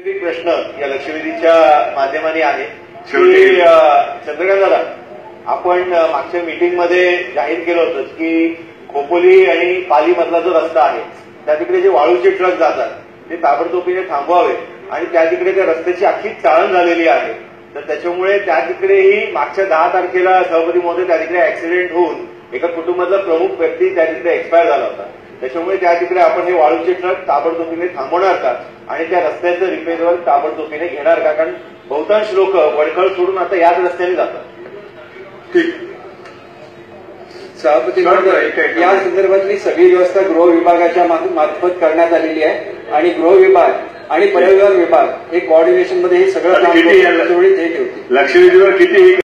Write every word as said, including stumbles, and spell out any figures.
प्रश्न या लक्षवेधीच्या माध्यमाने आहे की चंद्रकांत दादा, आपण मागच्या मीटिंगमध्ये जाहीर केलं होतं की खोपोली आणि पाली मधला जो रस्ता आहे त्या तिकडे जे वाळूचे ट्रक जातात ते ताबडतोबीने थांबवावे आणि त्या तिकडे त्या रस्त्याची अख्खी चाळण झालेली आहे. तर त्याच्यामुळे त्या तिकडेही मागच्या दहा तारखेला सभापती महोदय त्या तिकडे ऍक्सिडेंट होऊन एका कुटुंबातला प्रमुख व्यक्ती त्या तिकडे एक्सपायर झाला होता. त्याच्यामुळे त्या तिकडे आपण हे वाळूचे ट्रक ताबडतोबीने थांबवणार का आणि त्या रस्त्याचं रिपेअर ताबडतोबीने घेणार का? कारण बहुतांश लोक वडखळ सोडून आता याच रस्त्याने जातात. ठीक. सभापती महोदय, या संदर्भातली सगळी व्यवस्था गृह विभागाच्या मार्फत करण्यात आलेली आहे आणि गृह विभाग आणि पर्यावरण विभाग हे कोऑर्डिनेशन मध्ये हे सगळं काम लक्षवेधीवर किती